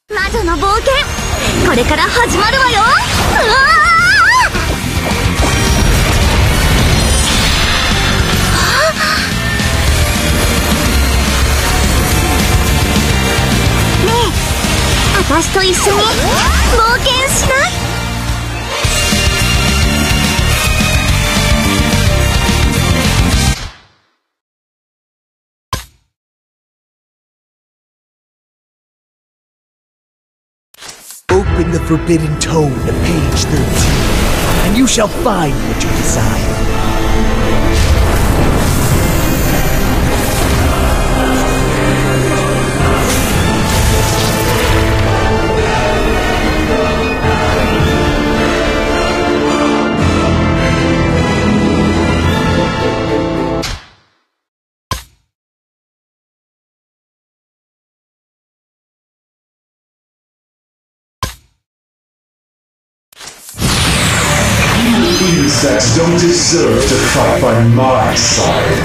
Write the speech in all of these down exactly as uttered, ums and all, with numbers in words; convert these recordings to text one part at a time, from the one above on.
魔女の冒険、これから始まるわよ。うわねえ、私と一緒に冒険しない？ Open the forbidden tome to page thirteen, and you shall find what you desire. Insects don't deserve to fight by my side.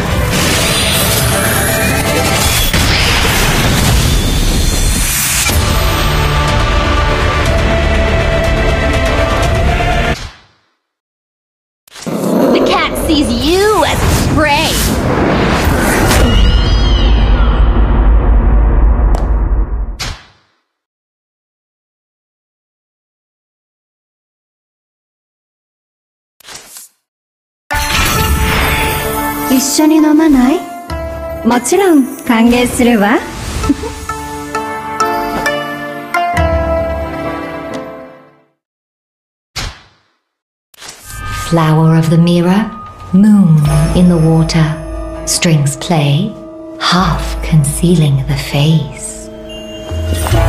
The cat sees you as its prey. Flower of the mirror, moon in the water, strings play, half concealing the face.